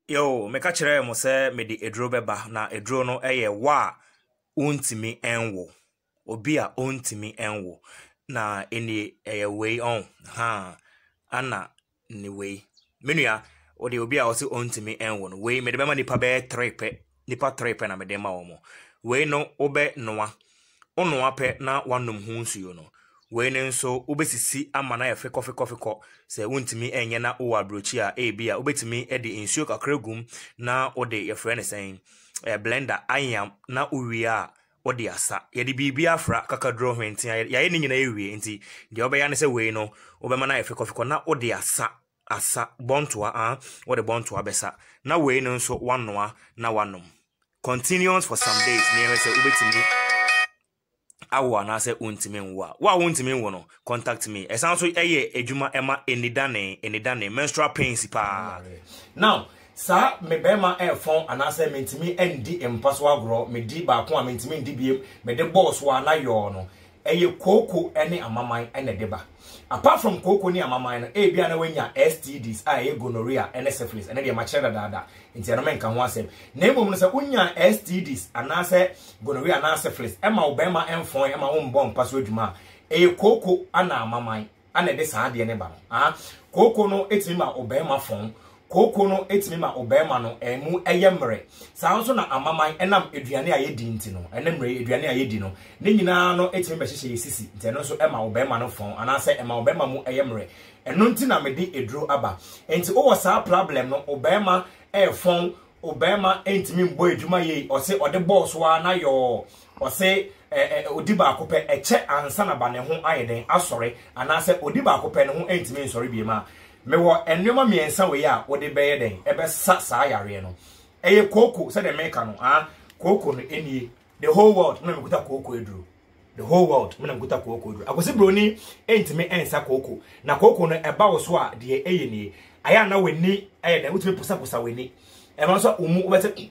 Yo, meka chere mo se me di edro beba na edro no eye wa untimi enwo. Obi a untimi enwo na eni eye way on ha ana ni way. Menua odi obi a osi untimi enwo no way me de bema nipa be 3 pe nipa 3 pe na me de ma wo mo. Way no obe noa. Onoa pe na wanum hu nsuo no. We nso obesisi amana ya fekọ se wontimi enye na o abrochi a bia obetimi e de insuo kakra gum na o de ye frɛ ne sen blender ayam na owie a o de asa ye de bibia afra kakadro hwenti ya ye ne nyina ewie nti de obeya ne se we no obema na ye fekọ na o de asa bontoa o de bontoa besa na we nso wanoa na wanom continuous for some days near se obetimi awo na say untimi nwa wa untimi nwo no contact me esan so eye ejuma ema enidane menstrual pains pa now sa me bema phone and say mentimi endi empaso agro me di ba ko a mentimi ndi biem me de boss wa na yo no eye koko ene amaman ene deba apart from koko ni amaman no bia na wanya STDs gonorrhea ene syphilis ene de ma chere dada nti eno menka ho asem na emom no se unya STDs anase gonorrhea na syphilis ema obema enfon ema wo mbom paso adwuma eye koko ana amaman ana de saa de ne ba no koko no etimi ma obema fon koko no etimi ma obema no emu eyemre saa nso na amaman enam eduane a yedi nti no enemre eduane a yedi no ne nyina no etimi be hyehye yesisi nti eno nso ema obema no fon anase ema obema mu eyemre eno nti na mede edro aba enti wo saa problem no obema fon obema entimi mbo edwuma ye ose ode boss wa na yo ose odiba akope eche ansa na ba ne ho ayeden asore anase odiba akope ne ho entimi nsore biema mewo enwema miensa we ya wo de beye den ebe sa yare no eye koko se de meka no koko no enie the whole world me mekuta koko eduru the whole world me mekuta koko eduru akosi broni entime ensa koko na koko no eba wo so a de eye ni aya na weni eye den wutime pusa weni ema so umu obete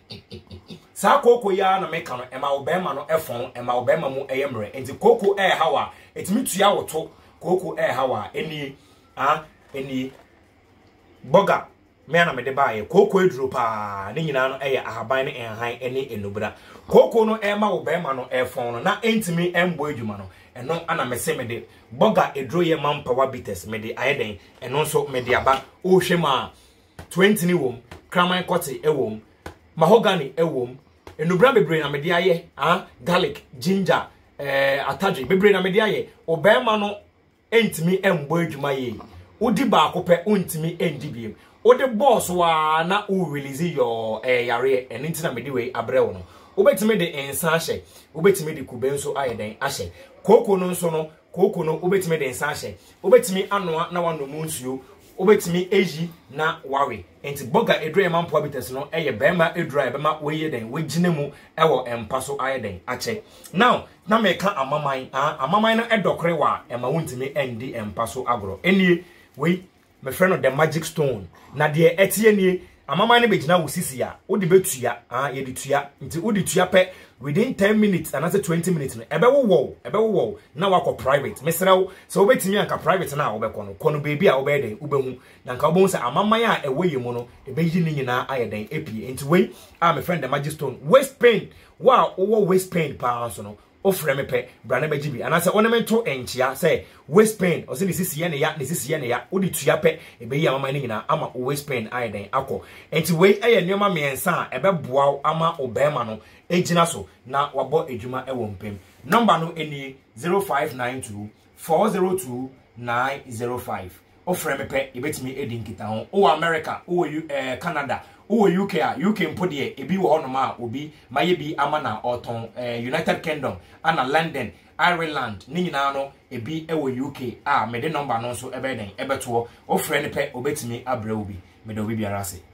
sa koko ya na meka no ema obema no efon ema obema mu eyemre enti koko hawa etimi tua woto koko hawa enie eni boga me na me de baaye koko eduro pa ne nyina no ahaban ne enhan ene enubra koko no ma wo be ma no efon no na entimi embo adwuma no eno ana me se me de boga eduro ye manpower bitters me de ayeden eno so me de aba o hwema 20 ni wom kraman kote ewom mahogany ewom enubra bebre na me de aye garlic ginger atadri bebre na me de aye obema no entimi embo adwuma ye odi ba akopɛ untimi endi biem odi boss wa na o release your yare eni ntina medi we abrewo no obetimi de ensa ahye obetimi de kube nso ayeden ahye koko no nso no koko no obetimi de ensa ahye obetimi anoa na wanomu nsuo obetimi eji na wawe enti boga edre mampo habitats no bema edra bema weye den weginemu ewo empaso ayeden ache now na meka amaman no edokre wa ema wontimi endi empaso agro enie we me friend of the magic stone na de etie nie amama ne begina wosisi ya wo de betua ye de tua nti wo de tua pe within 10 minutes and 20 minutes no ebe wo na wako private mesrew so wo betimi anka private na wo be kono baby a wo be den wo behu na nka wo bon se amama ya ewe yemu no ebe yi ni nyina ayeden epie nti we me friend the magic stone waist pain wa wo waist pain pa so no ofre me pe brane ba gibi anase onemento enchia say waist pain o se nisisi ne ya odi tua pe ebe yi amama ni nyina ama waist pain ayeden akọ enti we nneoma miensa ebe boa ama obema no ejina so na wabo edwuma ewo mpem number no eni 0592 402 905 ofre me pe ebetimi edi nkita ho o America o Canada o UK UK mpode ebi wo hono ma obi maye bi ama na oton United Kingdom ana London Ireland ni nyina no ebi ewo UK me de number no so ebe den ebeto ofre ne pe obetimi abra obi me de obi biara se